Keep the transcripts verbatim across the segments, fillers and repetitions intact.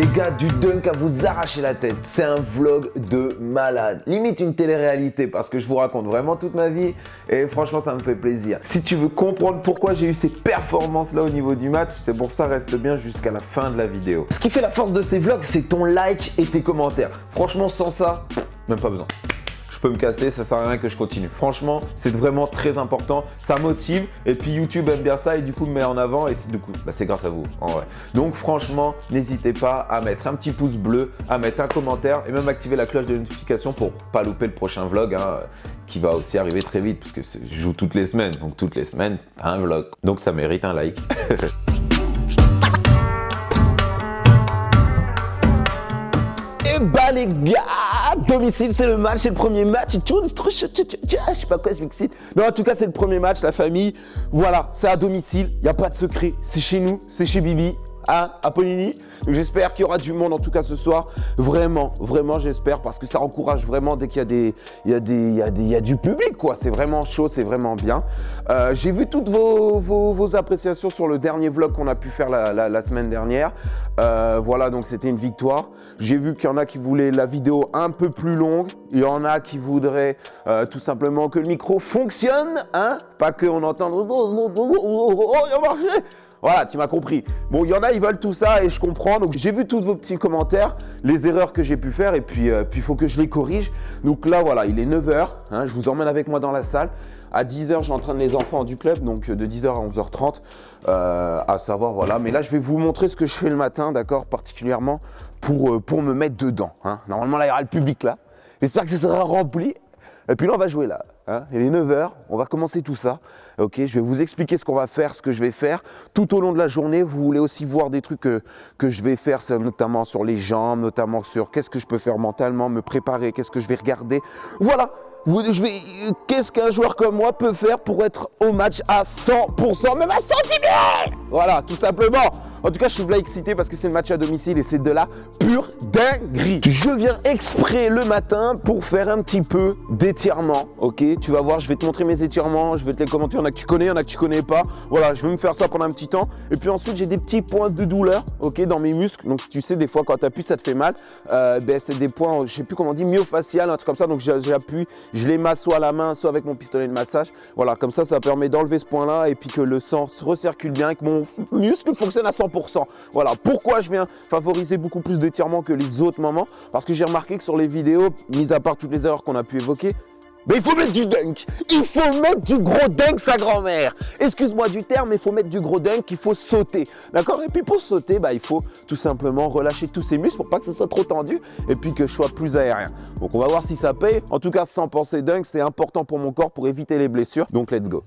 Les gars, du dunk à vous arracher la tête. C'est un vlog de malade. Limite une télé-réalité parce que je vous raconte vraiment toute ma vie et franchement, ça me fait plaisir. Si tu veux comprendre pourquoi j'ai eu ces performances-là au niveau du match, c'est pour ça, reste bien jusqu'à la fin de la vidéo. Ce qui fait la force de ces vlogs, c'est ton like et tes commentaires. Franchement, sans ça, même pas besoin. Je peux me casser, ça sert à rien que je continue. Franchement, c'est vraiment très important. Ça motive et puis YouTube aime bien ça et du coup me met en avant et c'est du coup, bah, c'est grâce à vous en vrai. Donc franchement, n'hésitez pas à mettre un petit pouce bleu, à mettre un commentaire et même activer la cloche de notification pour pas louper le prochain vlog hein, qui va aussi arriver très vite parce que je joue toutes les semaines. Donc toutes les semaines, un vlog. Donc ça mérite un like. Et bah les gars, domicile c'est le match, c'est le premier match. Je sais pas quoi, je m'excite. Non, en tout cas c'est le premier match, la famille. Voilà, c'est à domicile, il n'y a pas de secret. C'est chez nous, c'est chez Bibi. Hein, à Ponini. Donc j'espère qu'il y aura du monde en tout cas ce soir. Vraiment, vraiment j'espère parce que ça encourage vraiment dès qu'il y a des, il y a des, il y a des, il y a du public quoi. C'est vraiment chaud, c'est vraiment bien. Euh, J'ai vu toutes vos, vos, vos appréciations sur le dernier vlog qu'on a pu faire la, la, la semaine dernière. Euh, voilà, donc c'était une victoire. J'ai vu qu'il y en a qui voulaient la vidéo un peu plus longue. Il y en a qui voudraient euh, tout simplement que le micro fonctionne, hein, pas qu'on entende. Oh, il a marché. Voilà, tu m'as compris. Bon, il y en a, ils veulent tout ça et je comprends. Donc, j'ai vu tous vos petits commentaires, les erreurs que j'ai pu faire et puis euh, puis il faut que je les corrige. Donc là, voilà, il est neuf heures. Hein, je vous emmène avec moi dans la salle. À dix heures, j'entraîne les enfants du club, donc de dix heures à onze heures trente, euh, à savoir, voilà. Mais là, je vais vous montrer ce que je fais le matin, d'accord, particulièrement pour, euh, pour me mettre dedans. Hein. Normalement, là, il y aura le public là. J'espère que ce sera rempli. Et puis là, on va jouer là. Hein. Il est neuf heures, on va commencer tout ça. Ok, je vais vous expliquer ce qu'on va faire, ce que je vais faire tout au long de la journée. Vous voulez aussi voir des trucs que, que je vais faire, notamment sur les jambes, notamment sur qu'est-ce que je peux faire mentalement, me préparer, qu'est-ce que je vais regarder. Voilà, je vais, qu'est-ce qu'un joueur comme moi peut faire pour être au match à cent pour cent, même à cent dix mille. Voilà, tout simplement. En tout cas, je suis là excité parce que c'est le match à domicile et c'est de la pure dinguerie. Je viens exprès le matin pour faire un petit peu d'étirement, ok? Tu vas voir, je vais te montrer mes étirements, je vais te les commenter. Il y en a que tu connais, il y en a que tu connais pas. Voilà, je vais me faire ça pendant un petit temps. Et puis ensuite, j'ai des petits points de douleur, ok, dans mes muscles. Donc, tu sais, des fois, quand tu appuies, ça te fait mal. Euh, ben, c'est des points, je sais plus comment on dit, myofacial, un truc comme ça. Donc, j'appuie, je les masse soit à la main, soit avec mon pistolet de massage. Voilà, comme ça, ça permet d'enlever ce point-là et puis que le sang se recircule bien et que mon muscle fonctionne à cent pour cent. Voilà, pourquoi je viens favoriser beaucoup plus d'étirements que les autres moments? Parce que j'ai remarqué que sur les vidéos, mis à part toutes les erreurs qu'on a pu évoquer, mais il faut mettre du dunk. Il faut mettre du gros dunk, sa grand-mère. Excuse-moi du terme, mais il faut mettre du gros dunk, il faut sauter. D'accord? Et puis pour sauter, bah, il faut tout simplement relâcher tous ses muscles pour pas que ce soit trop tendu et puis que je sois plus aérien. Donc on va voir si ça paye. En tout cas, sans penser dunk, c'est important pour mon corps pour éviter les blessures. Donc let's go.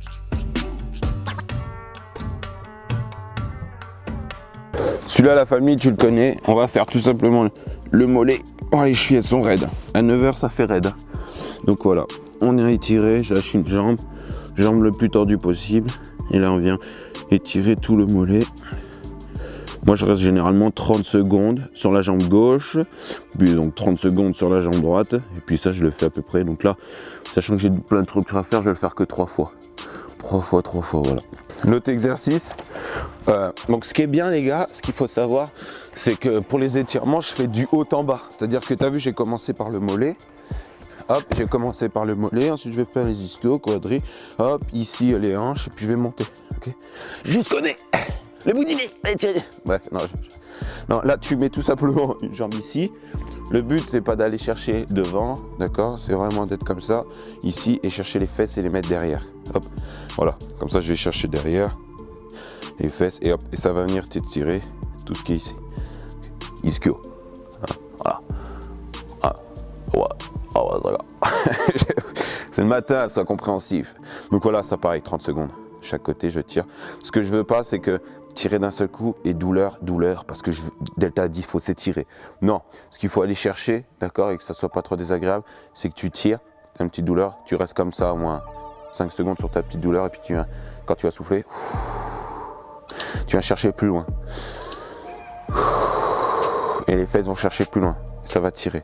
Celui-là, la famille, tu le connais. On va faire tout simplement le mollet. Oh, les chevilles, elles sont raides. À neuf heures, ça fait raide. Donc voilà, on est étiré. Je lâche une jambe. Jambe le plus tordue possible. Et là, on vient étirer tout le mollet. Moi, je reste généralement trente secondes sur la jambe gauche. Puis donc trente secondes sur la jambe droite. Et puis ça, je le fais à peu près. Donc là, sachant que j'ai plein de trucs à faire, je vais le faire que trois fois. Trois fois, trois fois, voilà. L'autre exercice, euh, donc ce qui est bien les gars, ce qu'il faut savoir, c'est que pour les étirements, je fais du haut en bas. C'est-à-dire que tu as vu, j'ai commencé par le mollet. Hop, j'ai commencé par le mollet, ensuite je vais faire les ischios, quadris. Hop, ici les hanches, et puis je vais monter. Okay, jusqu'au nez, le bout du nez. Bref, non, je, je... non, là tu mets tout simplement une jambe ici. Le but, c'est pas d'aller chercher devant, d'accord? C'est vraiment d'être comme ça, ici, et chercher les fesses et les mettre derrière. Hop, voilà. Comme ça, je vais chercher derrière les fesses et hop, et ça va venir t'étirer tout ce qui est ici. Ischio. Voilà. Ah, ouais. Oh, ouais, voilà. C'est le matin, sois compréhensif. Donc voilà, ça pareil, trente secondes. Chaque côté, je tire. Ce que je veux pas, c'est que tirer d'un seul coup et douleur, douleur, parce que je, Delta dit il faut s'étirer. Non, ce qu'il faut aller chercher, d'accord, et que ça soit pas trop désagréable, c'est que tu tires, tu as une petite douleur, tu restes comme ça au moins cinq secondes sur ta petite douleur, et puis tu viens, quand tu vas souffler, tu viens chercher plus loin. Et les fesses vont chercher plus loin, et ça va tirer.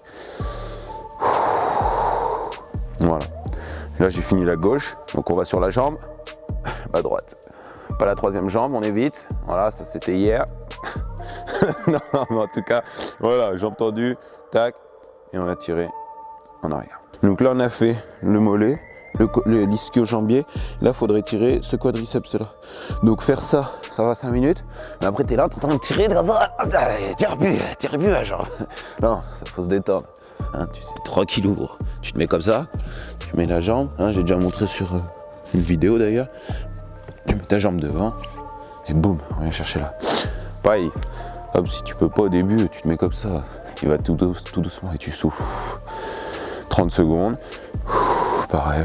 Voilà. Là j'ai fini la gauche, donc on va sur la jambe, à droite. Pas la troisième jambe, on évite. Voilà, ça c'était hier. Non, mais en tout cas, voilà, jambes tendues, tac, et on va tirer en arrière. Donc là, on a fait le mollet, le, le l'ischio-jambier. Là, il faudrait tirer ce quadriceps là. Donc faire ça, ça va cinq minutes. Mais après, tu es là, tu es en train de tirer, comme ça. Tire plus, tire plus, la jambe. Non, ça faut se détendre. Hein, tu es tranquillou, gros. Tu te mets comme ça, tu mets la jambe. Hein, j'ai déjà montré sur euh, une vidéo d'ailleurs. Tu mets ta jambe devant et boum, on vient chercher là. Pareil, hop, si tu peux pas au début, tu te mets comme ça. Tu vas tout, douce, tout doucement et tu souffles. trente secondes. Pareil.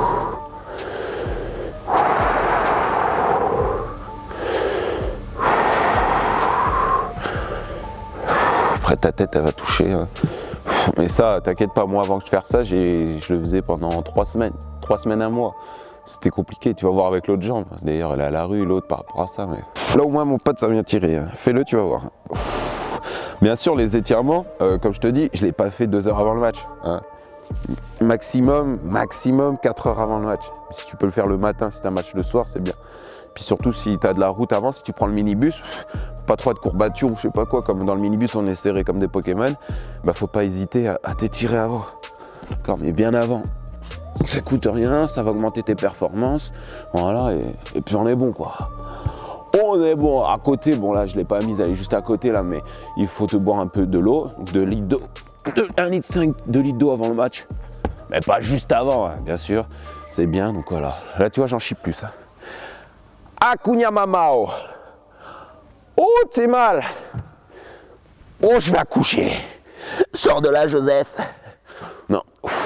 Après ta tête elle va toucher. Hein. Mais ça, t'inquiète pas, moi avant que je fasse ça, je le faisais pendant trois semaines. Trois semaines, un mois. C'était compliqué, tu vas voir avec l'autre jambe. D'ailleurs, elle est à la rue, l'autre par rapport à ça. Mais... Là au moins mon pote ça vient tirer. Hein. Fais-le, tu vas voir. Bien sûr, les étirements, euh, comme je te dis, je ne l'ai pas fait deux heures avant le match. Hein. Maximum, maximum quatre heures avant le match. Si tu peux le faire le matin, si tu as un match le soir, c'est bien. Puis surtout, si tu as de la route avant, si tu prends le minibus, pas trop de courbatures ou je sais pas quoi, comme dans le minibus, on est serré comme des Pokémon, bah faut pas hésiter à, à t'étirer avant. D'accord, mais bien avant. Ça coûte rien, ça va augmenter tes performances. Voilà, et, et puis on est bon, quoi. On est bon. À côté, bon là, je l'ai pas mise, elle est juste à côté là, mais il faut te boire un peu de l'eau, deux litres d'eau. un litre cinq, deux litres d'eau avant le match. Mais pas juste avant, hein, bien sûr. C'est bien, donc voilà. Là, tu vois, j'en chie plus. Hein. Akunya Mamao. Oh, t'es mal. Oh, je vais accoucher. Sors de là, Joseph. Non.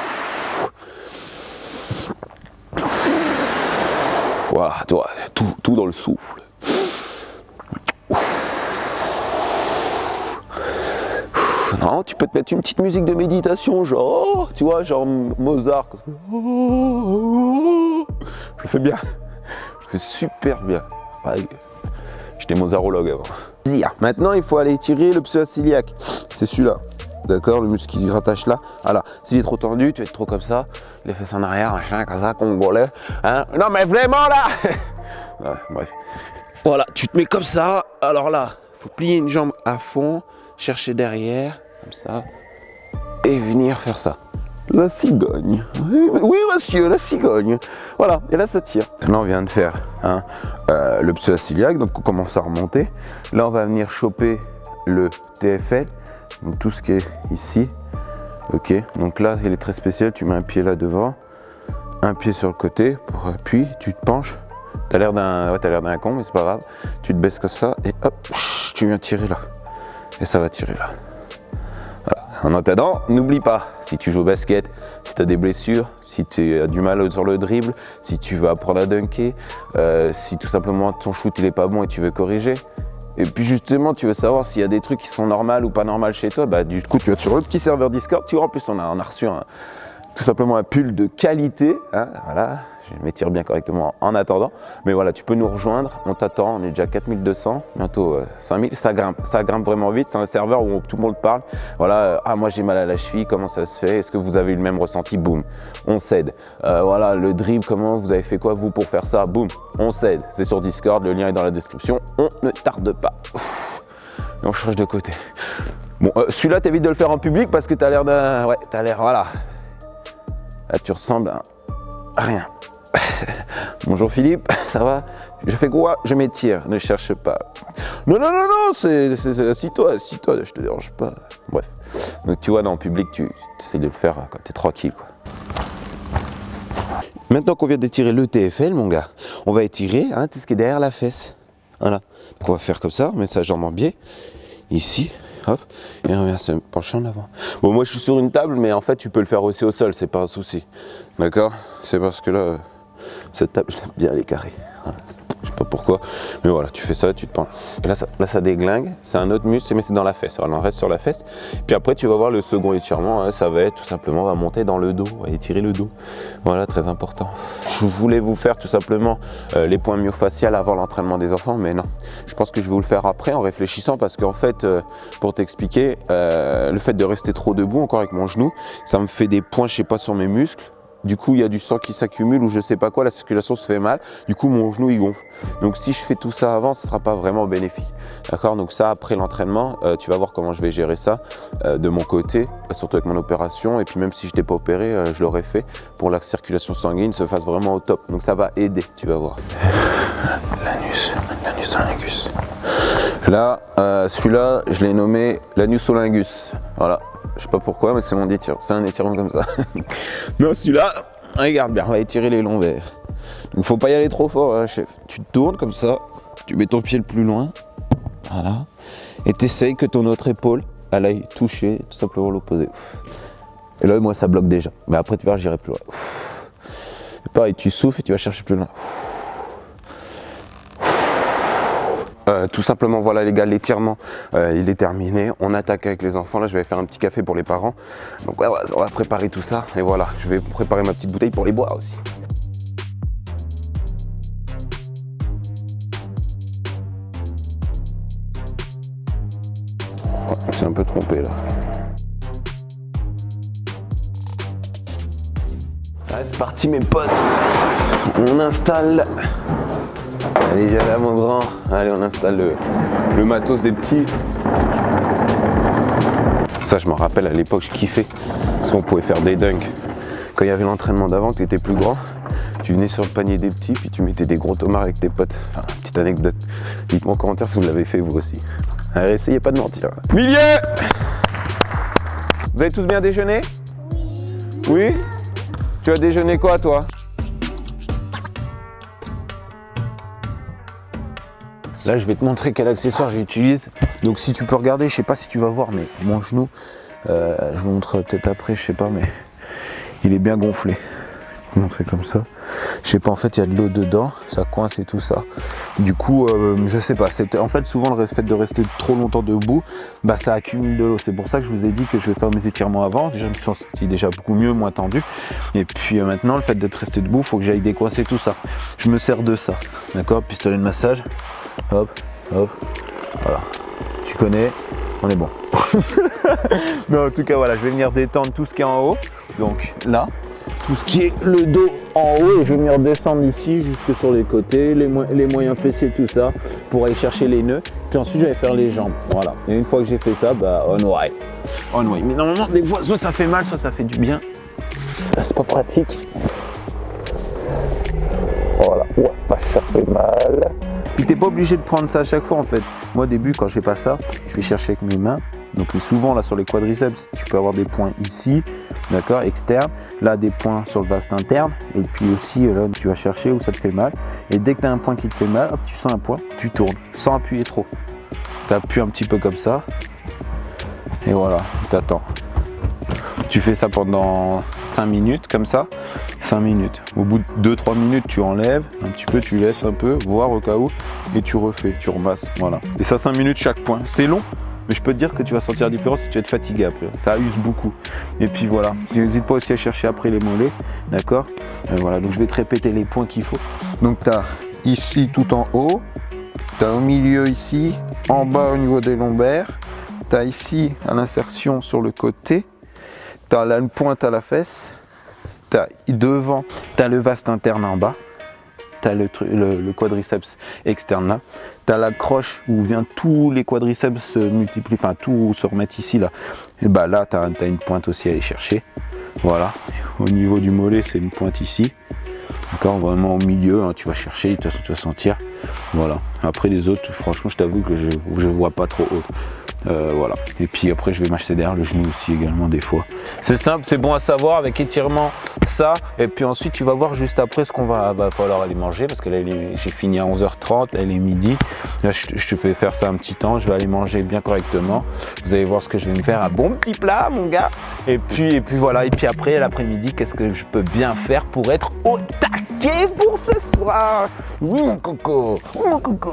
Voilà, toi, tout, tout dans le souffle. Non, tu peux te mettre une petite musique de méditation, genre, tu vois, genre Mozart. Je le fais bien, je le fais super bien. J'étais mozarologue avant. Maintenant, il faut aller tirer le pseudo-ciliaque. C'est celui-là, d'accord, le muscle qui se rattache là. Voilà, s'il est trop tendu, tu vas être trop comme ça, les fesses en arrière, machin, comme ça, congolais. Hein, non, mais vraiment là. Ouais, bref. Voilà, tu te mets comme ça. Alors là, il faut plier une jambe à fond, chercher derrière. Comme ça, et venir faire ça. La cigogne. Oui, monsieur, la cigogne. Voilà, et là, ça tire. Là, on vient de faire hein, euh, le pseudo-ciliaque, donc on commence à remonter. Là, on va venir choper le T F L, donc tout ce qui est ici. Ok, donc là, il est très spécial. Tu mets un pied là devant, un pied sur le côté, pour, puis tu te penches. T'as l'air d'un ouais, t'as l'air d'un con, mais c'est pas grave. Tu te baisses comme ça, et hop, tu viens tirer là. Et ça va tirer là. En attendant, n'oublie pas, si tu joues au basket, si tu as des blessures, si tu as du mal sur le dribble, si tu veux apprendre à dunker, euh, si tout simplement ton shoot il est pas bon et tu veux corriger, et puis justement tu veux savoir s'il y a des trucs qui sont normaux ou pas normaux chez toi, bah du coup tu vas sur le petit serveur Discord, tu vois en plus on a, on a reçu un, tout simplement un pull de qualité, hein, voilà. Je m'étire bien correctement en attendant. Mais voilà, tu peux nous rejoindre. On t'attend. On est déjà quatre mille deux cents, bientôt euh, cinq mille. Ça grimpe, ça grimpe vraiment vite. C'est un serveur où on, tout le monde parle. Voilà, euh, ah moi j'ai mal à la cheville. Comment ça se fait? Est-ce que vous avez eu le même ressenti? Boum, on s'aide. Euh, voilà, le dribble, comment vous avez fait quoi vous pour faire ça? Boum, on s'aide. C'est sur Discord. Le lien est dans la description. On ne tarde pas. Et on change de côté. Bon, euh, celui-là, t'évites de le faire en public parce que t'as l'air d'un, ouais, t'as l'air, voilà. Là, tu ressembles à rien. Bonjour Philippe, ça va? Je fais quoi? Je m'étire, ne cherche pas. Non, non, non, non, c'est assis-toi, assis-toi, je te dérange pas. Bref. Donc tu vois, dans le public, tu essaies de le faire quand tu es tranquille, quoi. Maintenant qu'on vient d'étirer le T F L, mon gars, on va étirer hein, tout ce qui est derrière la fesse. Voilà. Donc on va faire comme ça, on met sa jambe en biais, ici, hop, et on vient se pencher en avant. Bon, moi je suis sur une table, mais en fait tu peux le faire aussi au sol, c'est pas un souci. D'accord? C'est parce que là, cette table, j'aime bien les carrés. Voilà. Je sais pas pourquoi, mais voilà, tu fais ça, tu te penches. Et là, ça, là, ça déglingue. C'est un autre muscle, mais c'est dans la fesse. Alors, on reste sur la fesse. Puis après, tu vas voir le second étirement. Hein, ça va être tout simplement, on va monter dans le dos, on va étirer le dos. Voilà, très important. Je voulais vous faire tout simplement euh, les points myofaciales avant l'entraînement des enfants, mais non. Je pense que je vais vous le faire après en réfléchissant parce qu'en fait, euh, pour t'expliquer, euh, le fait de rester trop debout, encore avec mon genou, ça me fait des points, je sais pas, sur mes muscles. du coup il y a du sang qui s'accumule ou je sais pas quoi, la circulation se fait mal, du coup mon genou il gonfle. Donc si je fais tout ça avant, ce sera pas vraiment bénéfique. D'accord, donc ça après l'entraînement, euh, tu vas voir comment je vais gérer ça euh, de mon côté, surtout avec mon opération, et puis même si je n'étais pas opéré, euh, je l'aurais fait pour que la circulation sanguine se fasse vraiment au top. Donc ça va aider, tu vas voir. L'anus, l'anus Là, euh, celui-là, je l'ai nommé l'anusolingus. Voilà, je sais pas pourquoi, mais c'est mon étirement, c'est un étirement comme ça. Non, celui-là, regarde bien, on va étirer les lombaires. Donc faut pas y aller trop fort, hein, chef. Tu te tournes comme ça, tu mets ton pied le plus loin, voilà, et t'essayes que ton autre épaule, elle aille toucher tout simplement l'opposé. Et là, moi, ça bloque déjà. Mais après, tu verras, j'irai plus loin. Et pareil, tu souffles et tu vas chercher plus loin. Euh, tout simplement, voilà les gars, l'étirement euh, il est terminé. On attaque avec les enfants. Là, je vais faire un petit café pour les parents. Donc ouais, on va préparer tout ça. Et voilà, je vais préparer ma petite bouteille pour les boire aussi. On s'est un peu trompé là. Allez, c'est parti mes potes. On installe. Allez, viens là mon grand. Allez, on installe le, le matos des petits. Ça, je me rappelle à l'époque, je kiffais. Parce qu'on pouvait faire des dunks. Quand il y avait l'entraînement d'avant, tu étais plus grand, tu venais sur le panier des petits, puis tu mettais des gros tomards avec tes potes. Enfin, petite anecdote. Dites-moi en commentaire si vous l'avez fait vous aussi. Allez, essayez pas de mentir. Milieu! Vous avez tous bien déjeuné? Oui. Oui? Tu as déjeuné quoi, toi? Là, je vais te montrer quel accessoire j'utilise. Donc, si tu peux regarder, je sais pas si tu vas voir, mais mon genou, euh, je vous montrerai peut-être après, je sais pas, mais il est bien gonflé. Je vais vous montrer comme ça. Je sais pas, en fait, il y a de l'eau dedans, ça coince et tout ça. Du coup, euh, je sais pas. En fait, souvent, le fait de rester trop longtemps debout, bah, ça accumule de l'eau. C'est pour ça que je vous ai dit que je vais faire mes étirements avant. Déjà, je me suis senti déjà beaucoup mieux, moins tendu. Et puis euh, maintenant, le fait de rester debout, il faut que j'aille décoincer tout ça. Je me sers de ça, d'accord? Pistolet de massage. Hop, hop, voilà. Tu connais, on est bon. Non, en tout cas, voilà, je vais venir détendre tout ce qui est en haut. Donc là, tout ce qui est le dos en haut, et je vais venir descendre ici jusque sur les côtés, les, mo les moyens fessiers, tout ça, pour aller chercher les nœuds. Puis ensuite, je vais faire les jambes. Voilà. Et une fois que j'ai fait ça, bah, on way. On way. Mais normalement, des fois, soit ça fait mal, soit ça fait du bien. Là, c'est pas pratique. Voilà. Ouais, bah, ça fait mal. Puis t'es pas obligé de prendre ça à chaque fois en fait. Moi au début quand je fais pas ça, je vais chercher avec mes mains. Donc souvent là sur les quadriceps, tu peux avoir des points ici, d'accord, externes. Là des points sur le vaste interne. Et puis aussi là tu vas chercher où ça te fait mal. Et dès que tu as un point qui te fait mal, hop, tu sens un point, tu tournes sans appuyer trop. Tu appuies un petit peu comme ça. Et voilà, tu attends. Tu fais ça pendant cinq minutes comme ça, cinq minutes. Au bout de deux trois minutes, tu enlèves un petit peu, tu laisses un peu, voir au cas où, et tu refais, tu remasses, voilà. Et ça cinq minutes chaque point. C'est long, mais je peux te dire que tu vas sentir la différence si tu vas être fatigué après. Ça use beaucoup. Et puis voilà, n'hésite pas aussi à chercher après les mollets, d'accord? Voilà, donc je vais te répéter les points qu'il faut. Donc tu as ici tout en haut, tu as au milieu ici, en bas au niveau des lombaires, tu as ici à l'insertion sur le côté, tu as là une pointe à la fesse, tu as devant, tu as le vaste interne en bas, tu as le, le, le quadriceps externe là, tu as la croche où vient tous les quadriceps se multiplient, enfin tout se remettre ici là, et bah là tu as, as une pointe aussi à aller chercher, voilà. Au niveau du mollet c'est une pointe ici, d'accord, vraiment au milieu, hein, tu vas chercher, de toute façon tu vas sentir, voilà. Après les autres, franchement je t'avoue que je ne vois pas trop haut. Euh, voilà, et puis après je vais m'acheter derrière le genou aussi également des fois. C'est simple, c'est bon à savoir avec étirement ça, et puis ensuite tu vas voir juste après ce qu'on va, va falloir aller manger parce que là j'ai fini à onze heures trente, là il est midi, là je, je te fais faire ça un petit temps, je vais aller manger bien correctement, vous allez voir ce que je vais me faire, un bon petit plat mon gars, et puis, et puis voilà, et puis après l'après-midi qu'est-ce que je peux bien faire pour être au taquet pour ce soir. Oui mon coco, oui mon coco.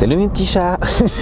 Salut mes petits chats.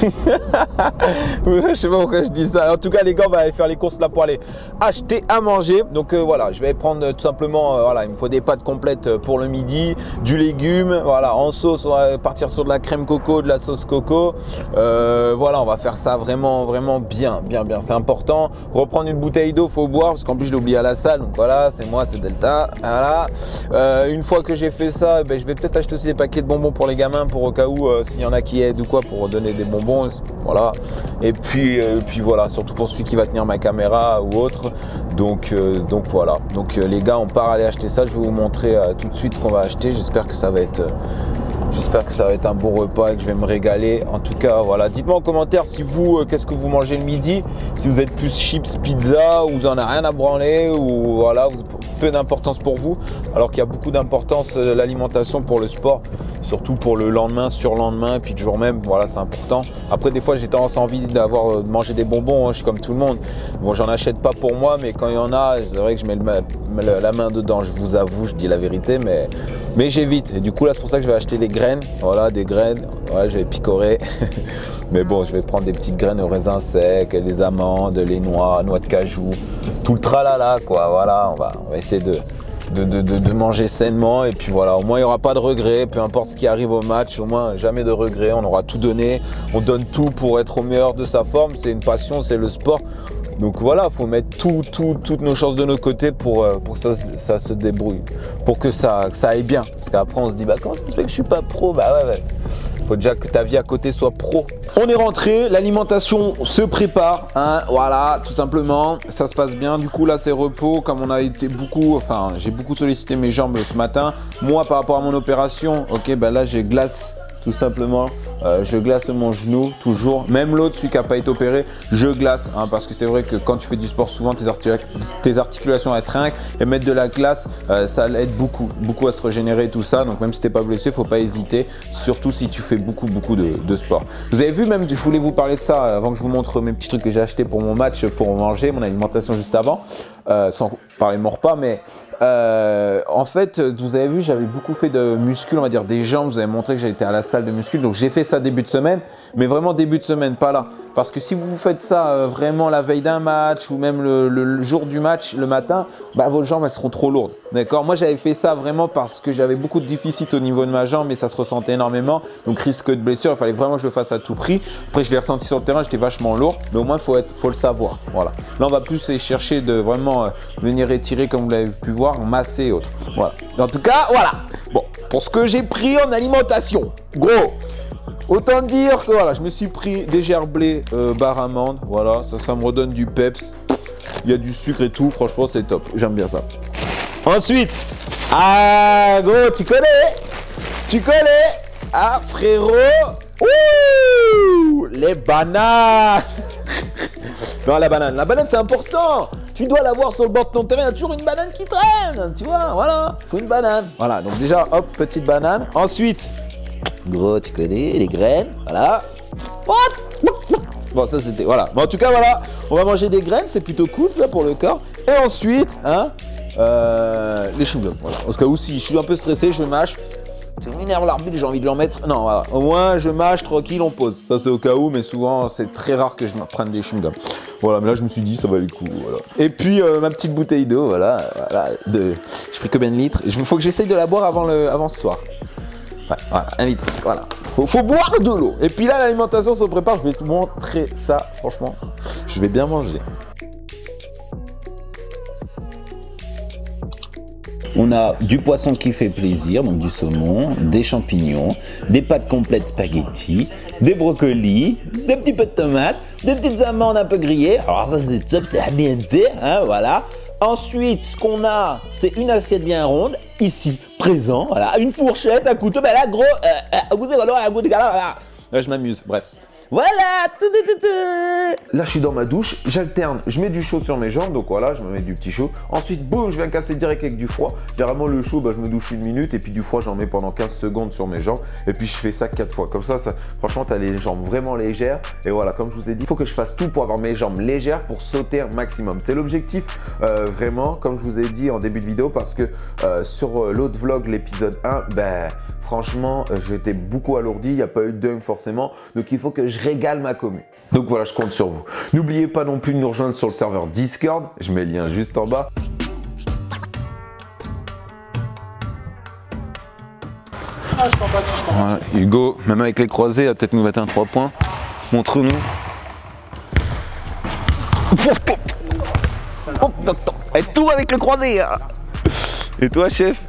Je sais pas pourquoi je dis ça. En tout cas les gars, on va aller faire les courses là pour aller acheter à manger. Donc euh, voilà, je vais prendre euh, tout simplement, euh, voilà, il me faut des pâtes complètes pour le midi, du légume, voilà, en sauce, on va partir sur de la crème coco, de la sauce coco. Euh, voilà, on va faire ça vraiment, vraiment bien, bien, bien. C'est important. Reprendre une bouteille d'eau, faut boire parce qu'en plus je l'ai oublié à la salle. Donc voilà, c'est moi, c'est Delta. Voilà. Euh, une fois que j'ai fait ça, ben, je vais peut-être acheter aussi des paquets de bonbons pour les gamins, pour au cas où euh, s'il y en a qui aident ou quoi, pour donner des bonbons. Voilà. Et puis, euh, puis voilà, surtout pour celui qui va tenir ma caméra ou autre. Donc, euh, donc voilà. Donc euh, les gars, on part aller acheter ça. Je vais vous montrer euh, tout de suite ce qu'on va acheter. J'espère que ça va être. Euh, J'espère que ça va être un bon repas et que je vais me régaler. En tout cas, voilà. Dites-moi en commentaire si vous, euh, qu'est-ce que vous mangez le midi. Si vous êtes plus chips, pizza, ou vous en avez rien à branler, ou voilà, vous, peu d'importance pour vous. Alors qu'il y a beaucoup d'importance euh, l'alimentation pour le sport, surtout pour le lendemain, surlendemain, et puis le jour même. Voilà, c'est important. Après, des fois, j'ai tendance à envie d'avoir euh, de manger des bonbons. Hein, je suis comme tout le monde. Bon, j'en achète pas pour moi, mais quand il y en a, c'est vrai que je mets le, la main dedans. Je vous avoue, je dis la vérité, mais, mais j'évite. Et du coup, là, c'est pour ça que je vais acheter des graines. Voilà, des graines, ouais, je vais picorer. Mais bon, je vais prendre des petites graines au raisin sec, les amandes, les noix, noix de cajou, tout le tralala, quoi. Voilà, on va, on va essayer de, de, de, de, de manger sainement. Et puis voilà, au moins il n'y aura pas de regrets, peu importe ce qui arrive au match, au moins jamais de regrets. On aura tout donné, on donne tout pour être au meilleur de sa forme. C'est une passion, c'est le sport. Donc voilà, il faut mettre tout, tout, toutes nos chances de notre côté pour, euh, pour que ça, ça se débrouille, pour que ça, que ça aille bien. Parce qu'après, on se dit, bah comment ça se fait que je suis pas pro? Bah ouais, ouais. Faut déjà que ta vie à côté soit pro. On est rentré, l'alimentation se prépare, hein, voilà, tout simplement. Ça se passe bien. Du coup, là, c'est repos. Comme on a été beaucoup, enfin, j'ai beaucoup sollicité mes jambes ce matin. Moi, par rapport à mon opération, ok, ben là, j'ai glace. Tout simplement, euh, je glace mon genou toujours. Même l'autre, celui qui n'a pas été opéré, je glace. Hein, parce que c'est vrai que quand tu fais du sport, souvent tes, articula tes articulations elles trinquent. Et mettre de la glace, euh, ça aide beaucoup, beaucoup à se régénérer et tout ça. Donc même si tu n'es pas blessé, il ne faut pas hésiter. Surtout si tu fais beaucoup, beaucoup de, de sport. Vous avez vu, même, je voulais vous parler de ça avant que je vous montre mes petits trucs que j'ai achetés pour mon match, pour manger, mon alimentation juste avant. Euh, sans parler de mon repas, mais euh, en fait, vous avez vu, j'avais beaucoup fait de muscu, on va dire des jambes. Vous avez montré que j'ai été à la salle de muscu, donc j'ai fait ça début de semaine, mais vraiment début de semaine, pas là. Parce que si vous faites ça euh, vraiment la veille d'un match ou même le, le, le jour du match, le matin, bah, vos jambes elles seront trop lourdes. D'accord? Moi, j'avais fait ça vraiment parce que j'avais beaucoup de déficit au niveau de ma jambe et ça se ressentait énormément. Donc, risque de blessure, il fallait vraiment que je le fasse à tout prix. Après, je l'ai ressenti sur le terrain, j'étais vachement lourd, mais au moins, il faut, être, faut le savoir. Voilà. Là, on va plus chercher de vraiment euh, venir étirer, comme vous l'avez pu voir, masser et autres. Voilà. En tout cas, voilà. Bon, pour ce que j'ai pris en alimentation, gros. Autant dire que voilà, je me suis pris des gerblés euh, barre amande. Voilà, ça, ça me redonne du peps. Il y a du sucre et tout. Franchement, c'est top. J'aime bien ça. Ensuite, ah gros, tu connais, tu connais, ah frérot, ouh, les bananes. Non, la banane, la banane c'est important. Tu dois l'avoir sur le bord de ton terrain. Il y a toujours une banane qui traîne. Tu vois, voilà, il faut une banane. Voilà, donc déjà, hop, petite banane. Ensuite. Gros, tu connais les graines, voilà. Bon, ça c'était, voilà. Bon, en tout cas, voilà, on va manger des graines, c'est plutôt cool ça pour le corps. Et ensuite, hein, euh, les chewing-gums, voilà. Au cas où si je suis un peu stressé, je mâche. Ça m'énerve l'arbitre, j'ai envie de l'en mettre. Non, voilà. Au moins, je mâche tranquille, on pose. Ça, c'est au cas où, mais souvent, c'est très rare que je me prenne des chewing-gums. Voilà, mais là, je me suis dit, ça valait le coup. Voilà. Et puis, euh, ma petite bouteille d'eau, voilà. voilà de... J'ai pris combien de litres? Il faut que j'essaye de la boire avant, le... avant ce soir. Ouais, voilà, un litre cinq, voilà. Faut, faut boire de l'eau. Et puis là, l'alimentation se prépare. Je vais te montrer ça, franchement. Je vais bien manger. On a du poisson qui fait plaisir, donc du saumon, des champignons, des pâtes complètes spaghetti, des brocolis, des petits peu de tomates, des petites amandes un peu grillées. Alors ça, c'est top, c'est ambienté, hein, voilà. Ensuite, ce qu'on a, c'est une assiette bien ronde, ici, présent, voilà, une fourchette, un couteau, ben là, gros, euh, euh, goûtez, voilà, goûtez, voilà. Là, je m'amuse, bref. Voilà. Là, je suis dans ma douche, j'alterne, je mets du chaud sur mes jambes, donc voilà, je me mets du petit chaud. Ensuite, boum, je viens casser direct avec du froid. Généralement, le chaud, bah, je me douche une minute et puis du froid, j'en mets pendant quinze secondes sur mes jambes. Et puis, je fais ça quatre fois. Comme ça, ça franchement, tu as les jambes vraiment légères. Et voilà, comme je vous ai dit, il faut que je fasse tout pour avoir mes jambes légères pour sauter un maximum. C'est l'objectif, euh, vraiment, comme je vous ai dit en début de vidéo, parce que euh, sur l'autre vlog, l'épisode un, ben, Franchement, euh, j'étais beaucoup alourdi, il n'y a pas eu de dunk forcément. Donc il faut que je régale ma commu. Donc voilà, je compte sur vous. N'oubliez pas non plus de nous rejoindre sur le serveur Discord. Je mets le lien juste en bas. Ah, je t'en bats, je t'en bats. Voilà, Hugo, même avec les croisés, il va peut-être nous mettre un trois points. Montre-nous. Oh, et tout avec le croisé. Et toi, chef?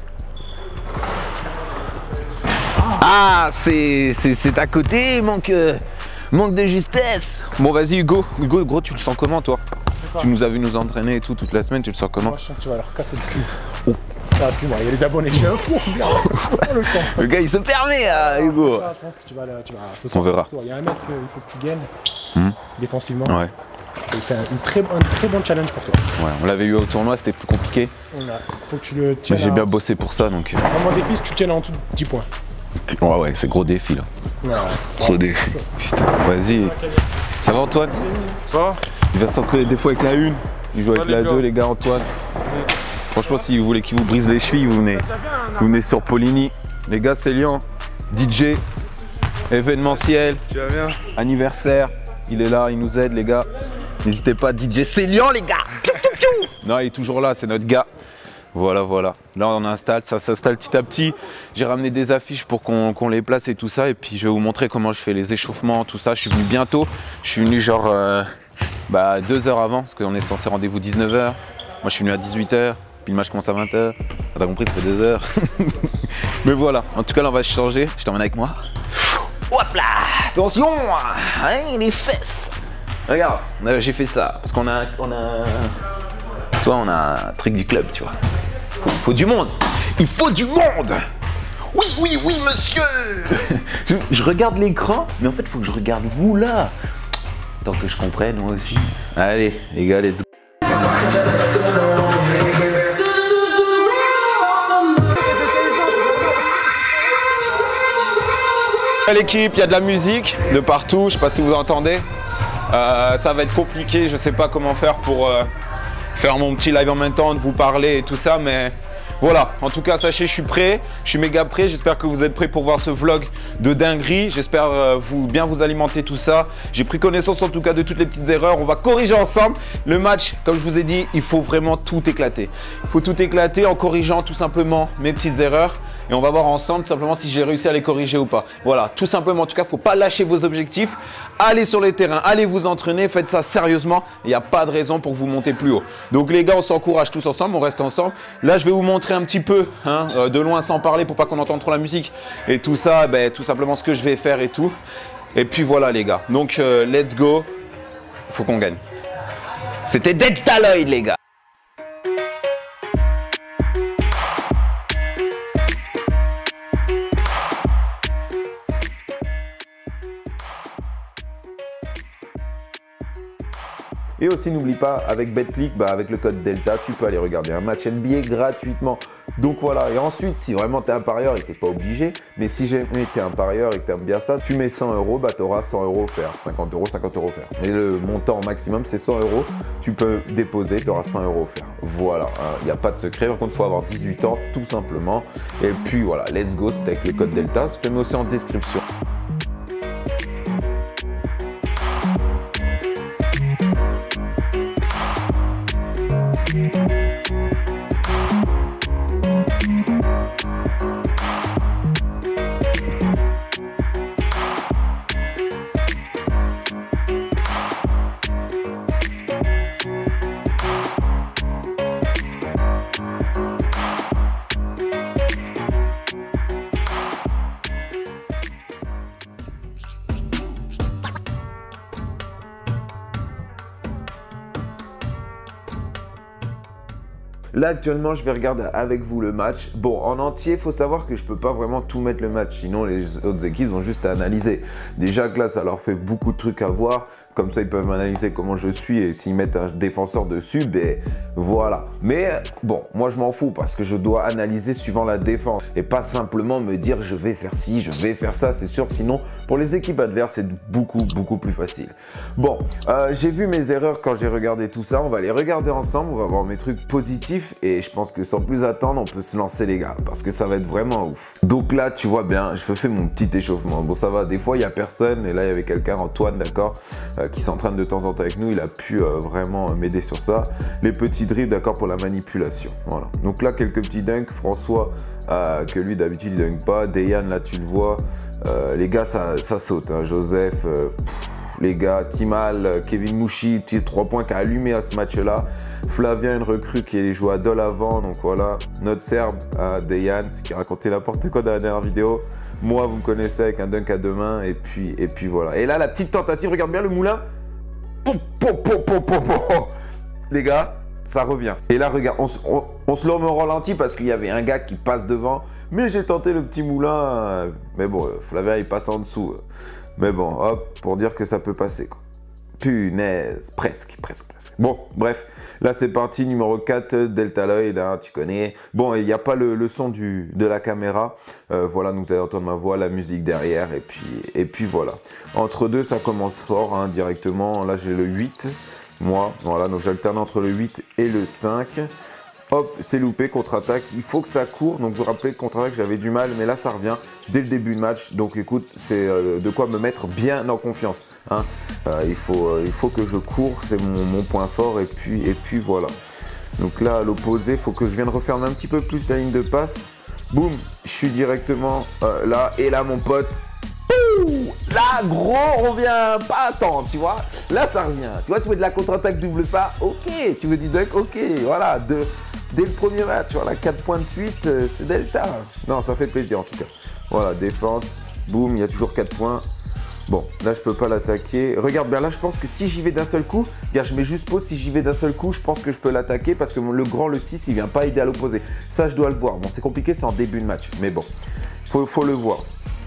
Ah, c'est à côté, manque, euh, manque de justesse. Bon, vas-y, Hugo. Hugo, gros, tu le sens comment, toi? Tu nous as vu nous entraîner et tout toute la semaine, tu le sens comment? Moi, je sens que tu vas leur casser le cul. Oh. Ah, excuse-moi, il y a les abonnés, je suis un fou. Le gars, il se permet, hein, Hugo. Je pense que tu vas, tu vas, ce soir, on verra. Il y a un mec qu'il faut que tu gagnes hmm. défensivement. Ouais. C'est un très, un très bon challenge pour toi. Ouais, on l'avait eu au tournoi, c'était plus compliqué. Voilà. Faut que tu le tiennes. J'ai bien bossé pour ça, donc. À mon défi, si tu tiens en dessous de dix points. Ouais, ouais, c'est gros défi là. Ouais. Gros défi. Putain, vas-y. Ça va, Antoine? Ça va? Il va s'entraîner des fois avec la une. Il joue avec la deux, les gars, Antoine. Oui. Franchement, si vous voulez qu'il vous brise les chevilles, vous venez, vous venez sur Poligny. Les gars, c'est Lian, D J, événementiel, tu vas bien? Anniversaire. Il est là, il nous aide, les gars. N'hésitez pas, D J Célian, les gars. Non, il est toujours là, c'est notre gars. Voilà, voilà. Là, on installe, ça s'installe petit à petit. J'ai ramené des affiches pour qu'on qu'on les place et tout ça. Et puis, je vais vous montrer comment je fais les échauffements, tout ça. Je suis venu bientôt. Je suis venu genre euh, bah, deux heures avant, parce qu'on est censé rendez-vous dix-neuf heures. Moi, je suis venu à dix-huit heures. Puis le match commence à vingt heures. T'as compris, ça fait deux heures. Mais voilà. En tout cas, là, on va changer. Je t'emmène avec moi. Hop là! Attention! Hein, les fesses! Regarde, j'ai fait ça. Parce qu'on a, on a. Toi, on a un truc du club, tu vois. Il faut du monde. Il faut du monde. Oui, oui, oui, monsieur. je, je regarde l'écran, mais en fait, il faut que je regarde vous là. Tant que je comprenne, moi aussi. Allez, les gars, let's go. L'équipe, il y a de la musique de partout. Je sais pas si vous entendez. Euh, ça va être compliqué. Je sais pas comment faire pour. Euh, faire mon petit live en même temps, de vous parler et tout ça, mais voilà, en tout cas sachez je suis prêt, je suis méga prêt, j'espère que vous êtes prêts pour voir ce vlog de dinguerie, j'espère euh, vous, bien vous alimenter tout ça, j'ai pris connaissance en tout cas de toutes les petites erreurs, on va corriger ensemble, le match comme je vous ai dit, il faut vraiment tout éclater, il faut tout éclater en corrigeant tout simplement mes petites erreurs. Et on va voir ensemble tout simplement si j'ai réussi à les corriger ou pas. Voilà, tout simplement. En tout cas, il ne faut pas lâcher vos objectifs. Allez sur les terrains, allez vous entraîner, faites ça sérieusement. Il n'y a pas de raison pour que vous montez plus haut. Donc les gars, on s'encourage tous ensemble, on reste ensemble. Là, je vais vous montrer un petit peu, hein, euh, de loin sans parler pour pas qu'on entende trop la musique. Et tout ça, ben, tout simplement ce que je vais faire et tout. Et puis voilà les gars. Donc euh, let's go. Il faut qu'on gagne. C'était Delta Lloyd les gars. Et aussi, n'oublie pas, avec BetClick, bah, avec le code Delta, tu peux aller regarder un match N B A gratuitement. Donc voilà, et ensuite, si vraiment tu es un parieur et que tu n'es pas obligé, mais si jamais tu es un parieur et que tu aimes bien ça, tu mets cent euros, bah, tu auras cent euros offerts, cinquante euros, cinquante euros offerts. Mais le montant maximum, c'est cent euros. Tu peux déposer, tu auras cent euros offerts. Voilà, il n'y a pas de secret. Par contre, il faut avoir dix-huit ans, tout simplement. Et puis voilà, let's go, c'était avec le code Delta. Je te mets aussi en description. Là actuellement je vais regarder avec vous le match. Bon, en entier, il faut savoir que je peux pas vraiment tout mettre le match, sinon les autres équipes ont juste à analyser. Déjà que là ça leur fait beaucoup de trucs à voir, Comme ça, ils peuvent m'analyser comment je suis et s'ils mettent un défenseur dessus, ben voilà. Mais bon, moi, je m'en fous parce que je dois analyser suivant la défense et pas simplement me dire je vais faire ci, je vais faire ça. C'est sûr que sinon, pour les équipes adverses, c'est beaucoup, beaucoup plus facile. Bon, euh, j'ai vu mes erreurs quand j'ai regardé tout ça. On va les regarder ensemble. On va voir mes trucs positifs et je pense que sans plus attendre, on peut se lancer, les gars, parce que ça va être vraiment ouf. Donc là, tu vois bien, je fais mon petit échauffement. Bon, ça va. Des fois, il n'y a personne et là, il y avait quelqu'un, Antoine, d'accord, euh, qui s'entraîne de temps en temps avec nous. Il a pu euh, vraiment m'aider sur ça. Les petits dribbles, d'accord, pour la manipulation. Voilà. Donc là, quelques petits dunks. François, euh, que lui, d'habitude, il dunk pas. Dayan, là, tu le vois. Euh, les gars, ça, ça saute. Hein. Joseph, euh, pff, les gars, Timal, Kevin Mouchi, petit trois points qui a allumé à ce match-là. Flavien, une recrue qui est joué à Dole avant. Donc voilà. Notre Serbe, hein, Dayan, qui racontait n'importe quoi dans la dernière vidéo. Moi, vous me connaissez avec un dunk à deux mains. Et puis, et puis voilà. Et là, la petite tentative, regarde bien le moulin. Oh, oh, oh, oh, oh, oh. Les gars, ça revient. Et là, regarde, on, on, on se le remet au ralenti parce qu'il y avait un gars qui passe devant. Mais j'ai tenté le petit moulin. Euh, mais bon, euh, Flavien, il passe en dessous. Euh. Mais bon, hop, pour dire que ça peut passer, quoi. Punaise, presque, presque, presque. Bon, bref, là c'est parti, numéro quatre, Delta Lloyd, hein, tu connais. Bon, il n'y a pas le, le son du, de la caméra. Euh, voilà, donc vous allez entendre ma voix, la musique derrière, et puis, et puis voilà. Entre deux, ça commence fort, hein, directement. Là, j'ai le huit, moi. Voilà, donc j'alterne entre le huit et le cinq. Hop, c'est loupé, contre-attaque. Il faut que ça court. Donc, vous vous rappelez, contre-attaque, j'avais du mal. Mais là, ça revient dès le début de match. Donc, écoute, c'est euh, de quoi me mettre bien en confiance. Hein. Euh, il, faut, euh, il faut que je cours. C'est mon, mon point fort. Et puis, et puis, voilà. Donc là, à l'opposé, il faut que je vienne refermer un petit peu plus la ligne de passe. Boum, je suis directement euh, là. Et là, mon pote. Ouh, là, gros, on revient pas à temps, tu vois. Là, ça revient. Tu vois, tu veux de la contre-attaque double pas. Ok. Tu veux du dunk. Ok. Voilà. De... Dès le premier match, voilà, quatre points de suite, euh, c'est Delta. Non, ça fait plaisir en tout cas. Voilà, défense, boum, il y a toujours quatre points. Bon, là, je peux pas l'attaquer. Regarde bien, là, je pense que si j'y vais d'un seul coup, regarde, je mets juste pause. Si j'y vais d'un seul coup, je pense que je peux l'attaquer parce que le grand, le six, il vient pas aider à l'opposé. Ça, je dois le voir. Bon, c'est compliqué, c'est en début de match. Mais bon, il faut, faut le voir.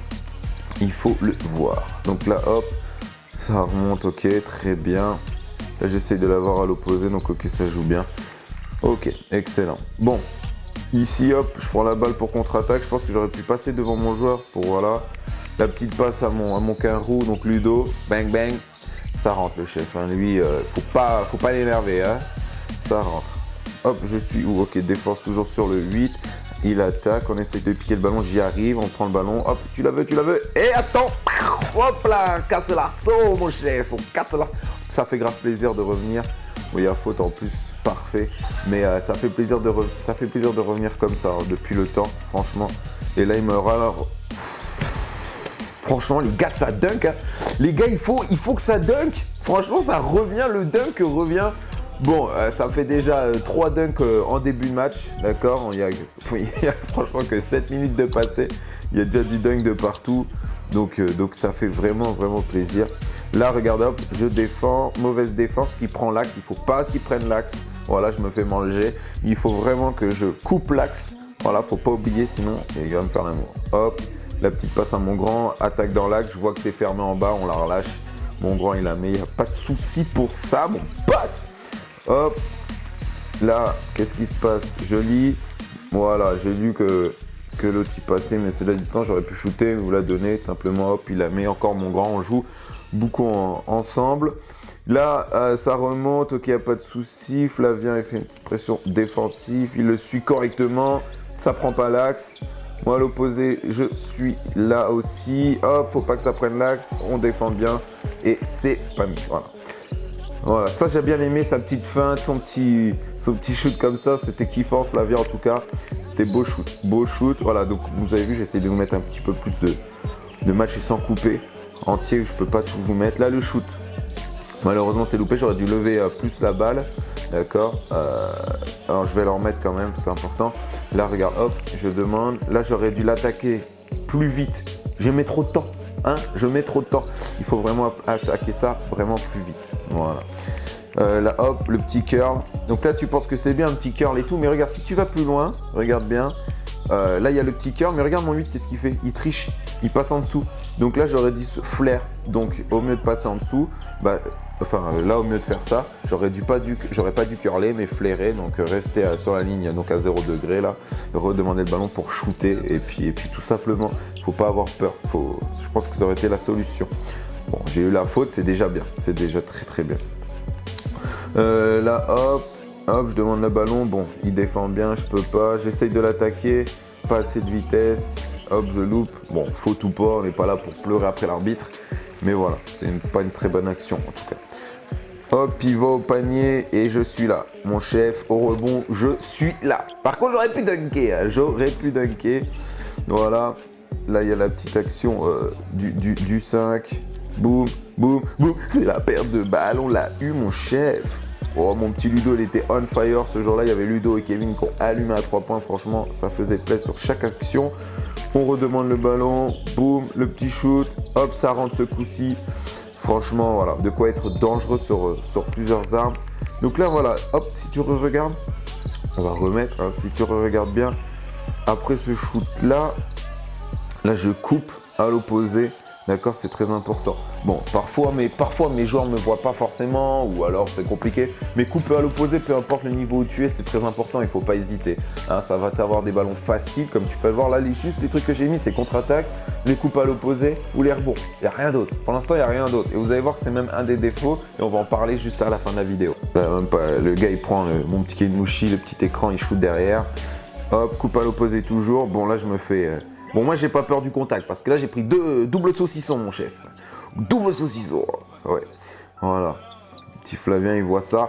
Il faut le voir. Donc là, hop, ça remonte, ok, très bien. Là, j'essaye de l'avoir à l'opposé, donc ok, ça joue bien. Ok, excellent. Bon, ici, hop, je prends la balle pour contre-attaque. Je pense que j'aurais pu passer devant mon joueur pour, voilà, la petite passe à mon, à mon quinrou, donc Ludo. Bang, bang. Ça rentre, le chef. Hein. Lui, euh, faut pas, faut pas l'énerver. Hein. Ça rentre. Hop, je suis où? Ok, défense toujours sur le huit. Il attaque, on essaie de piquer le ballon. J'y arrive, on prend le ballon. Hop, tu la veux, tu la veux. Et attends. Hop là, casse l'assaut, mon chef. On casse l'assaut. Ça fait grave plaisir de revenir. Oui, il y a faute en plus, parfait. Mais euh, ça, fait plaisir de ça fait plaisir de revenir comme ça hein, depuis le temps, franchement. Et là, il me râle. Franchement, les gars, ça dunk. Hein. Les gars, il faut, il faut que ça dunk. Franchement, ça revient, le dunk revient. Bon, euh, ça fait déjà euh, trois dunks euh, en début de match, d'accord. Il y a, il y a franchement que sept minutes de passé. Il y a déjà du dunk de partout. Donc, euh, donc ça fait vraiment, vraiment plaisir. Là, regarde, hop, je défends. Mauvaise défense qui prend l'axe. Il ne faut pas qu'il prenne l'axe. Voilà, je me fais manger. Il faut vraiment que je coupe l'axe. Voilà, faut pas oublier, sinon il va me faire l'amour. Hop, la petite passe à mon grand. Attaque dans l'axe. Je vois que c'est fermé en bas. On la relâche. Mon grand, il a mis. Il n'y a pas de souci pour ça, mon pote. Hop. Là, qu'est-ce qui se passe? Je lis. Voilà, j'ai lu que... que l'autre y passait, mais c'est la distance, j'aurais pu shooter, vous la donner, tout simplement, hop, il la met, encore mon grand, on joue beaucoup en, ensemble. Là, euh, ça remonte, ok, il n'y a pas de souci, Flavien, il fait une petite pression défensive, il le suit correctement, ça prend pas l'axe. Moi, à l'opposé, je suis là aussi, hop, faut pas que ça prenne l'axe, on défend bien, et c'est pas mis, voilà. Voilà, ça j'ai bien aimé, sa petite feinte, son petit, son petit shoot comme ça, c'était kiffant, Flavien en tout cas. C'était beau shoot, beau shoot. Voilà, donc vous avez vu, j'essaie de vous mettre un petit peu plus de, de matchs sans couper. Entier, je peux pas tout vous mettre. Là, le shoot. Malheureusement, c'est loupé, j'aurais dû lever euh, plus la balle. D'accord euh, alors, je vais leur mettre quand même, c'est important. Là, regarde, hop, je demande. Là, j'aurais dû l'attaquer plus vite. Je mets trop de temps. Hein, je mets trop de temps. Il faut vraiment attaquer ça vraiment plus vite. Voilà. Euh, là, hop, le petit curl. Donc là, tu penses que c'est bien un petit curl et tout. Mais regarde, si tu vas plus loin, regarde bien. Euh, là, il y a le petit cœur, mais regarde mon huit, qu'est-ce qu'il fait? Il triche, il passe en dessous. Donc là, j'aurais dit flair. Donc au mieux de passer en dessous, bah, enfin là, au mieux de faire ça, j'aurais dû pas dû, j'aurais pas dû curler, mais flairer. Donc euh, rester à, sur la ligne, donc à zéro degré là, redemander le ballon pour shooter. Et puis, et puis tout simplement, il faut pas avoir peur. Faut, je pense que ça aurait été la solution. Bon, j'ai eu la faute, c'est déjà bien. C'est déjà très très bien. Euh, là, hop. Hop, je demande le ballon, bon, il défend bien, je peux pas, j'essaye de l'attaquer, pas assez de vitesse, hop, je loupe, bon, faute ou pas, on n'est pas là pour pleurer après l'arbitre, mais voilà, c'est une, pas une très bonne action en tout cas. Hop, il va au panier et je suis là, mon chef, au rebond, je suis là. Par contre, j'aurais pu dunker, hein, j'aurais pu dunker, voilà, là il y a la petite action euh, du, du, du cinq, boum, boum, boum, c'est la perte de balle, on l'a eu mon chef. Oh, mon petit Ludo, il était on fire ce jour-là. Il y avait Ludo et Kevin qui ont allumé à trois points. Franchement, ça faisait plaisir sur chaque action. On redemande le ballon. Boum, le petit shoot. Hop, ça rentre ce coup-ci. Franchement, voilà, de quoi être dangereux sur, sur plusieurs armes. Donc là, voilà, hop, si tu regardes, on va remettre. Hein, si tu regardes bien, après ce shoot-là, là, je coupe à l'opposé. D'accord, c'est très important. Bon, parfois, mais parfois mes joueurs ne me voient pas forcément, ou alors c'est compliqué. Mais couper à l'opposé, peu importe le niveau où tu es, c'est très important, il ne faut pas hésiter. Hein, ça va t'avoir des ballons faciles, comme tu peux le voir là, les, juste les trucs que j'ai mis, c'est contre-attaque, les coupes à l'opposé ou les rebonds. Il n'y a rien d'autre. Pour l'instant, il n'y a rien d'autre. Et vous allez voir que c'est même un des défauts, et on va en parler juste à la fin de la vidéo. Là, même pas, le gars, il prend le, mon petit Kenmushi, le petit écran, il shoot derrière. Hop, coupe à l'opposé toujours. Bon, là, je me fais... Euh, Bon, moi, j'ai pas peur du contact parce que là, j'ai pris deux double saucisson, mon chef. Double saucisson. Ouais. Voilà. Petit Flavien, il voit ça.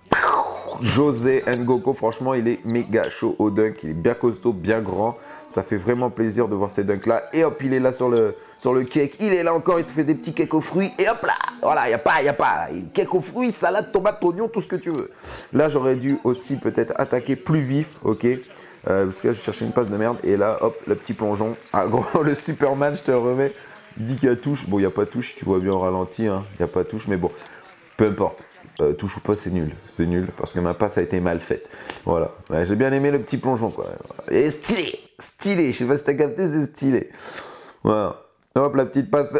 José Ngoko, franchement, il est méga chaud au dunk. Il est bien costaud, bien grand. Ça fait vraiment plaisir de voir ces dunks-là. Et hop, il est là sur le, sur le cake. Il est là encore, il te fait des petits cakes aux fruits. Et hop là, voilà, il n'y a pas, il n'y a pas. Cake aux fruits, salade, tomate, oignon, tout ce que tu veux. Là, j'aurais dû aussi peut-être attaquer plus vif, ok. Euh, parce que là, je cherchais une passe de merde. Et là, hop, le petit plongeon. Ah, gros, le Superman, je te le remets. Il dit qu'il y a touche. Bon, il n'y a pas touche, tu vois bien au ralenti. Hein. Il n'y a pas touche, mais bon, peu importe. Euh, touche ou pas, c'est nul. C'est nul parce que ma passe a été mal faite. Voilà. Ouais, j'ai bien aimé le petit plongeon, quoi. Et stylé. Stylé. Je sais pas si t'as capté, c'est stylé. Voilà. Hop, la petite passe.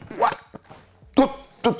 Tout, tout.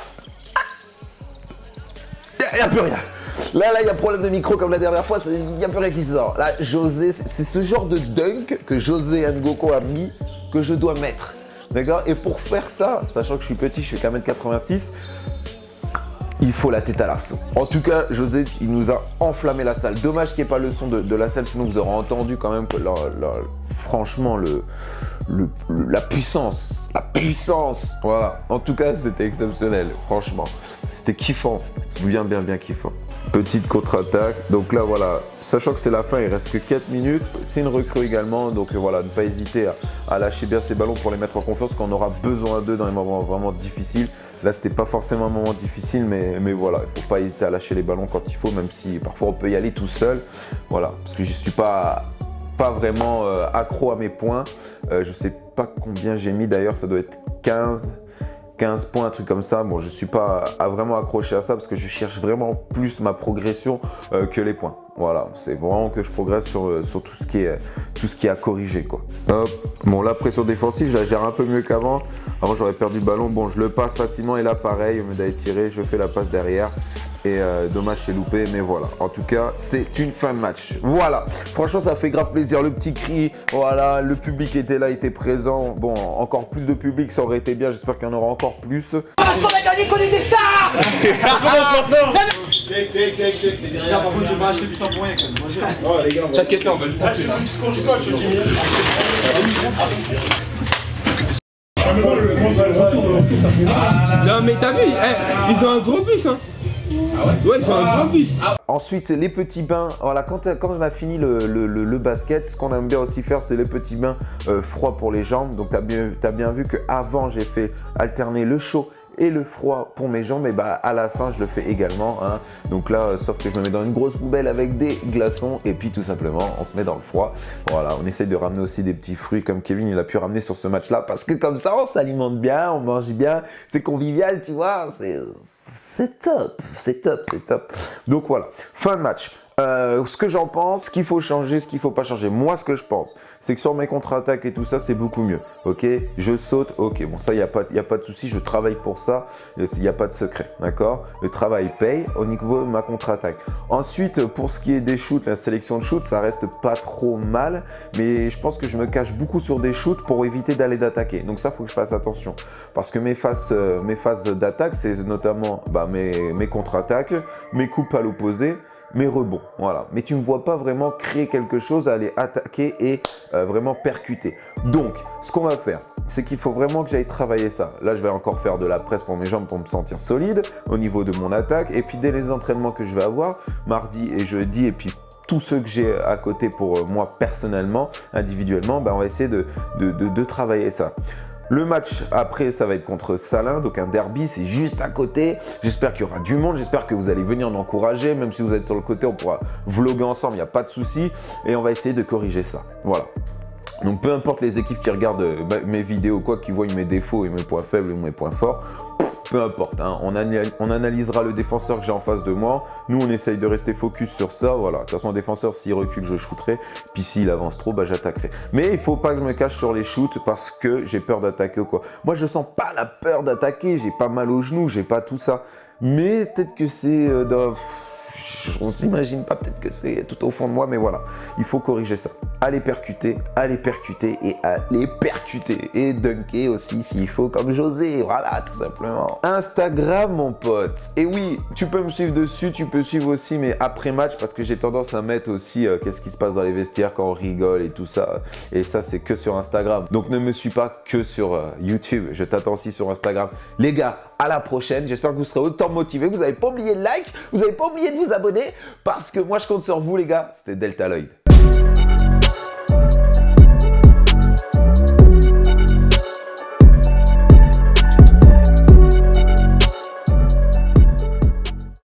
Il n'y a plus rien. Là, là, il y a problème de micro comme la dernière fois, il n'y a plus rien qui sort. Là, José, c'est ce genre de dunk que José Ngoko a mis que je dois mettre. D'accord? Et pour faire ça, sachant que je suis petit, je fais qu'un mètre quatre-vingt-six, il faut la tête à l'arceau. En tout cas, José, il nous a enflammé la salle. Dommage qu'il n'y ait pas le son de, de la salle, sinon vous aurez entendu quand même que là, là, franchement, le, le, le, la puissance, la puissance, voilà. En tout cas, c'était exceptionnel, franchement. C'était kiffant, bien, bien, bien kiffant. Petite contre-attaque. Donc là, voilà, sachant que c'est la fin, il reste que quatre minutes. C'est une recrue également. Donc voilà, ne pas hésiter à, à lâcher bien ces ballons pour les mettre en confiance quand on aura besoin d'eux dans les moments vraiment difficiles. Là, c'était pas forcément un moment difficile, mais, mais voilà, il ne faut pas hésiter à lâcher les ballons quand il faut, même si parfois on peut y aller tout seul. Voilà, parce que je ne suis pas, pas vraiment euh, accro à mes points. Euh, je ne sais pas combien j'ai mis d'ailleurs, ça doit être quinze. quinze points, un truc comme ça. Bon, je ne suis pas à vraiment accroché à ça parce que je cherche vraiment plus ma progression euh, que les points. Voilà, c'est vraiment que je progresse sur, sur tout, ce qui est, tout ce qui est à corriger, quoi. Hop. Bon, la pression défensive, je la gère un peu mieux qu'avant. Avant, j'aurais perdu le ballon. Bon, je le passe facilement et là, pareil, au lieu d'aller tirer, je fais la passe derrière. Et euh, dommage, c'est loupé, mais voilà. En tout cas, c'est une fin de match. Voilà. Franchement, ça fait grave plaisir. Le petit cri, voilà. Le public était là, était présent. Bon, encore plus de public, ça aurait été bien. J'espère qu'il y en aura encore plus. Parce qu'on a gagné, qu'on est des stars. Ça commence maintenant. Take, take, take, take, les gars. Par contre, j'ai pas acheté plus un pour rien quand même. Non, les gars, on va. T'inquiète là, on va le Ah, j'ai vu du scotch-scotch, Jimmy. Non mais t'as vu, eh, ils ont un gros bus hein. Ouais, ils ont un gros bus. Ensuite, les petits bains. Voilà, quand, quand on a fini le, le, le, le basket, ce qu'on aime bien aussi faire, c'est les petits bains euh, froids pour les jambes. Donc, tu as bien, t'as bien vu qu'avant, j'ai fait alterner le chaud et le froid pour mes jambes. Et bah, à la fin, je le fais également. Hein. Donc là, euh, sauf que je me mets dans une grosse poubelle avec des glaçons. Et puis, tout simplement, on se met dans le froid. Voilà, on essaye de ramener aussi des petits fruits comme Kevin, il a pu ramener sur ce match-là. Parce que comme ça, on s'alimente bien, on mange bien. C'est convivial, tu vois. C'est top, c'est top, c'est top. Donc voilà, fin de match. Euh, ce que j'en pense, ce qu'il faut changer, ce qu'il faut pas changer. Moi, ce que je pense, c'est que sur mes contre-attaques et tout ça, c'est beaucoup mieux. Ok, je saute, ok, bon ça, il n'y a pas, y a pas de souci, je travaille pour ça, il n'y a pas de secret, d'accord? Le travail paye au niveau de ma contre-attaque. Ensuite, pour ce qui est des shoots, la sélection de shoots, ça reste pas trop mal, mais je pense que je me cache beaucoup sur des shoots pour éviter d'aller d'attaquer. Donc ça, il faut que je fasse attention, parce que mes phases, euh, mes phases d'attaque, c'est notamment bah, mes, mes contre-attaques, mes coupes à l'opposé, mes rebonds, voilà. Mais tu ne me vois pas vraiment créer quelque chose, aller attaquer et euh, vraiment percuter. Donc, ce qu'on va faire, c'est qu'il faut vraiment que j'aille travailler ça. Là, je vais encore faire de la presse pour mes jambes pour me sentir solide au niveau de mon attaque. Et puis, dès les entraînements que je vais avoir, mardi et jeudi, et puis tous ceux que j'ai à côté pour moi personnellement, individuellement, bah, on va essayer de, de, de, de travailler ça. Le match après, ça va être contre Salins, donc un derby, c'est juste à côté. J'espère qu'il y aura du monde, j'espère que vous allez venir m'encourager. Même si vous êtes sur le côté, on pourra vlogger ensemble, il n'y a pas de souci. Et on va essayer de corriger ça. Voilà. Donc peu importe les équipes qui regardent bah, mes vidéos, quoi, qui voient mes défauts et mes points faibles et mes points forts, peu importe, hein. on, on analysera le défenseur que j'ai en face de moi. Nous, on essaye de rester focus sur ça. Voilà. De toute façon, le défenseur, s'il recule, je shooterai. Puis s'il avance trop, bah, j'attaquerai. Mais il ne faut pas que je me cache sur les shoots parce que j'ai peur d'attaquer ou quoi. Moi, je sens pas la peur d'attaquer. J'ai pas mal aux genoux, j'ai pas tout ça. Mais peut-être que c'est... Euh, dans... On s'imagine pas, peut-être que c'est tout au fond de moi, mais voilà, il faut corriger ça. Allez percuter, allez percuter et allez percuter. Et dunker aussi s'il faut, comme José, voilà, tout simplement. Instagram, mon pote. Et oui, tu peux me suivre dessus, tu peux suivre aussi mes après-match parce que j'ai tendance à mettre aussi euh, qu'est-ce qui se passe dans les vestiaires quand on rigole et tout ça. Et ça, c'est que sur Instagram. Donc ne me suis pas que sur euh, YouTube, je t'attends aussi sur Instagram. Les gars, à la prochaine. J'espère que vous serez autant motivés, que vous n'avez pas oublié le like, vous n'avez pas oublié de vous abonner parce que moi je compte sur vous les gars. C'était Delta Lloyd.